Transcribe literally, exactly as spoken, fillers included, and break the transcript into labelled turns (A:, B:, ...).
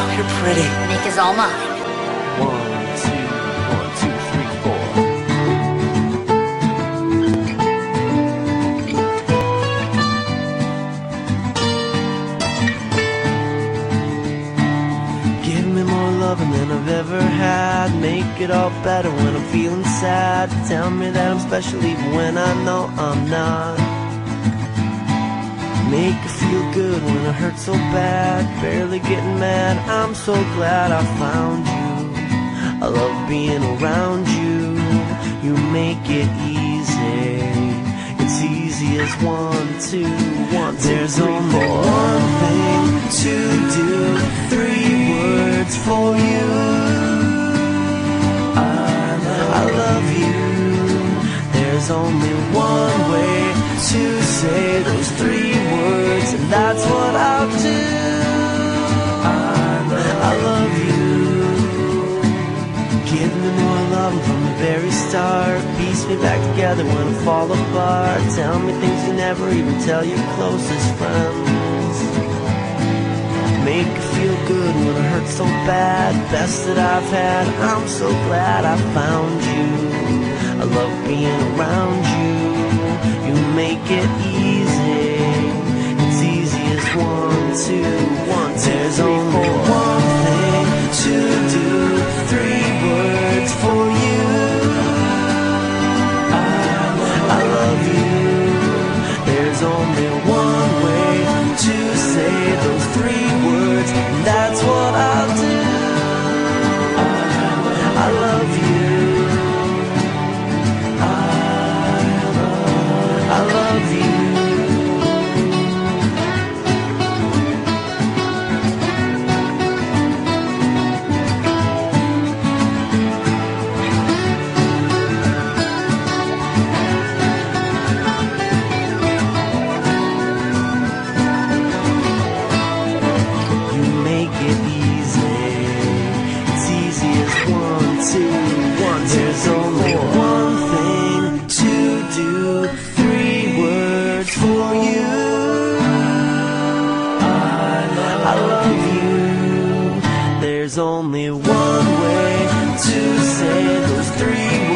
A: you're pretty.
B: Nick is all mine.
C: One, two, one, two, three, four. Give me more loving than I've ever had. Make it all better when I'm feeling sad. Tell me that I'm special even when I know I'm not. Make it feel good when it hurts so bad. Barely getting mad, I'm so glad I found you. I love being around you. You make it easy. It's easy as one, two, one, two, There's three, only four. One thing to do. Three words for you. I love, I love you. There's only one way to say those three words, and that's what I'll do. I love, I love you. Give me more love from the very start. Piece me back together when I fall apart. Tell me things you never even tell your closest friends. Make it feel good when it hurts so bad. Best that I've had, I'm so glad I found you. I love being around you. You make it easy. It's easy as one, two, one, two, There's three, only four. One thing to do. Three words for you. I, I love you. There's only one way to say those three words, and that's what I'll do. I, I love you. I love you. You make it easy. It's easy as one, two, one, two, There's only four. One thing to do. For you, I love, I love you. There's only one way to say those three words.